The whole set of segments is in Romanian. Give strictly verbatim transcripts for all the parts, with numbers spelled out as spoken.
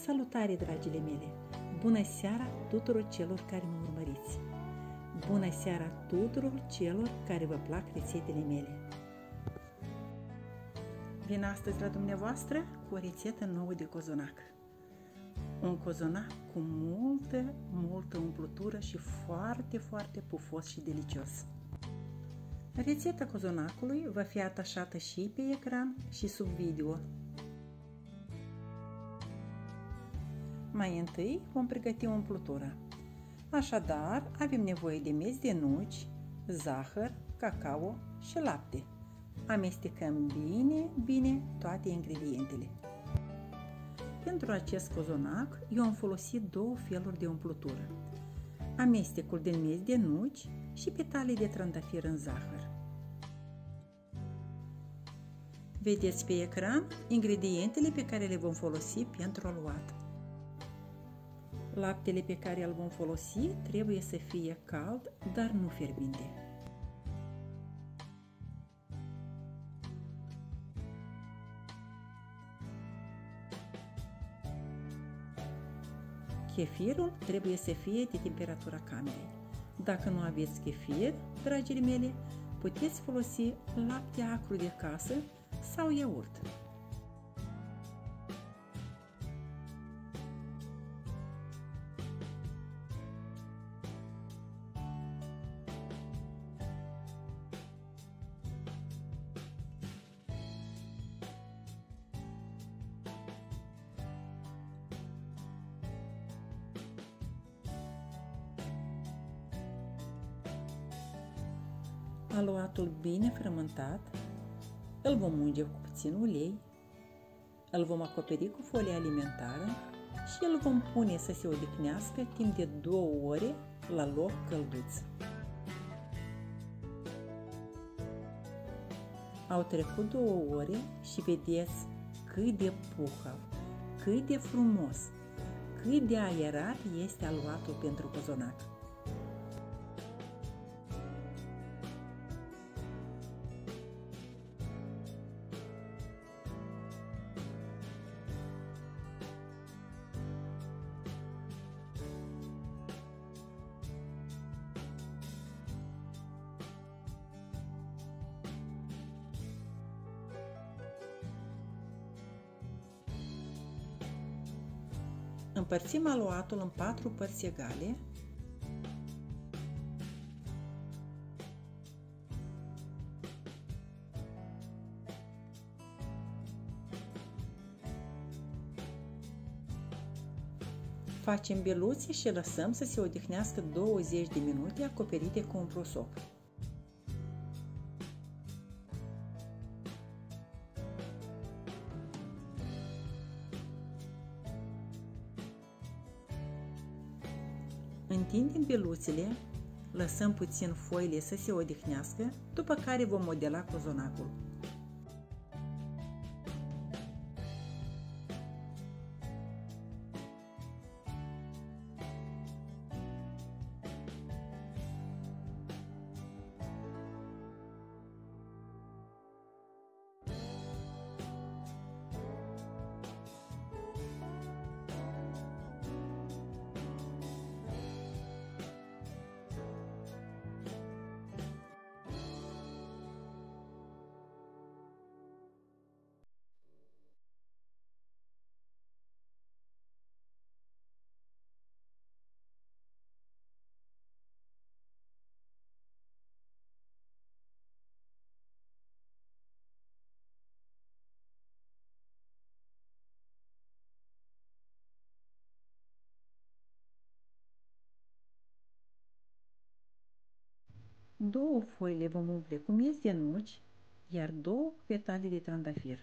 Salutare, dragile mele! Bună seara tuturor celor care mă urmăriți! Bună seara tuturor celor care vă plac rețetele mele! Vin astăzi la dumneavoastră cu o rețetă nouă de cozonac. Un cozonac cu multă, multă umplutură și foarte, foarte pufos și delicios. Rețeta cozonacului va fi atașată și pe ecran și sub video. Mai întâi vom pregăti umplutura. Așadar, avem nevoie de miez de nuci, zahăr, cacao și lapte. Amestecăm bine, bine toate ingredientele. Pentru acest cozonac, eu am folosit două feluri de umplutură. Amestecul de miez de nuci și petale de trandafir în zahăr. Vedeți pe ecran ingredientele pe care le vom folosi pentru aluat. Laptele pe care îl vom folosi trebuie să fie cald, dar nu fierbinte. Chefirul trebuie să fie de temperatura camerei. Dacă nu aveți chefir, dragile mele, puteți folosi lapte acru de casă sau iaurt. Aluatul bine frământat, îl vom unge cu puțin ulei, îl vom acoperi cu folie alimentară și îl vom pune să se odihnească timp de două ore la loc călduț. Au trecut două ore și vedeți cât de puhă, cât de frumos, cât de aerat este aluatul pentru cozonac. Împărțim aluatul în patru părți egale. Facem beluțe și lăsăm să se odihnească douăzeci de minute acoperite cu un prosop. Întindem beluțele, lăsăm puțin foile să se odihnească, după care vom modela cozonacul. Două foi le vom umple cu miez de nuci, iar două petale de trandafir.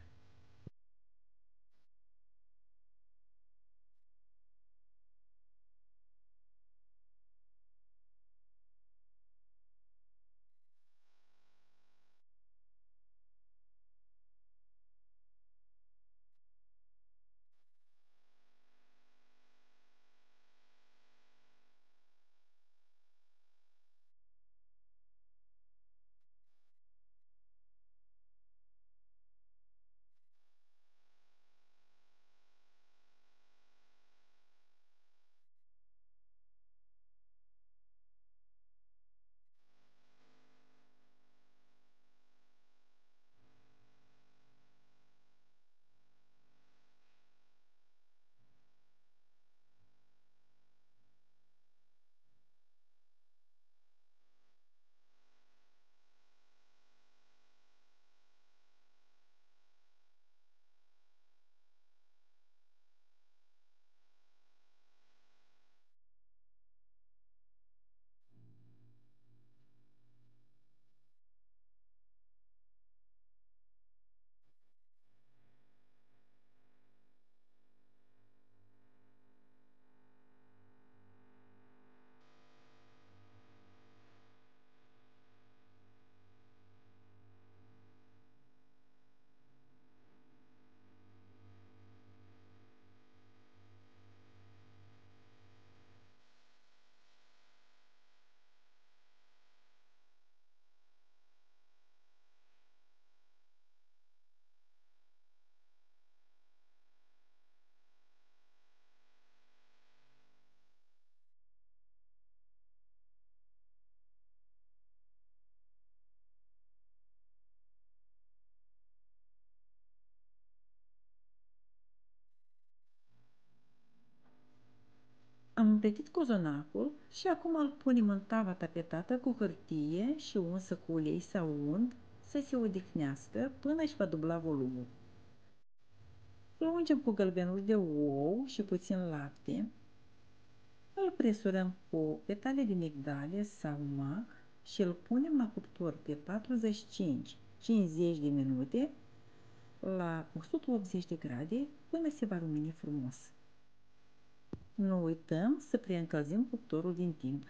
Am împletit cozonacul și acum îl punem în tava tapetată cu hârtie și unsă cu ulei sau unt să se odihnească până își va dubla volumul. Îl ungem cu gălbenul de ou și puțin lapte. Îl presurăm cu petale de migdale sau mac și îl punem la cuptor pe patruzeci și cinci - cincizeci de minute la o sută optzeci de grade până se va rumeni frumos. Nu uităm să preîncălzim cuptorul din timp.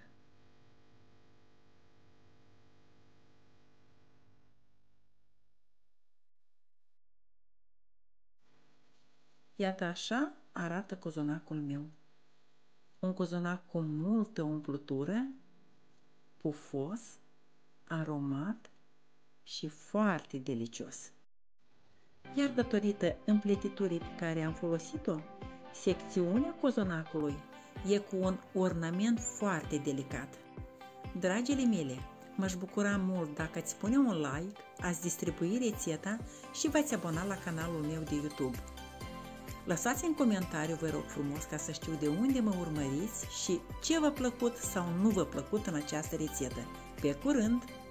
Iată așa arată cozonacul meu. Un cozonac cu multă umplutură, pufos, aromat și foarte delicios. Iar datorită împletiturii pe care am folosit-o, secțiunea cozonacului e cu un ornament foarte delicat. Dragile mele, m-aș bucura mult dacă ați pune un like, ați distribui rețeta și v-ați abona la canalul meu de YouTube. Lăsați în comentariu, vă rog frumos, ca să știu de unde mă urmăriți și ce v-a plăcut sau nu v-a plăcut în această rețetă. Pe curând!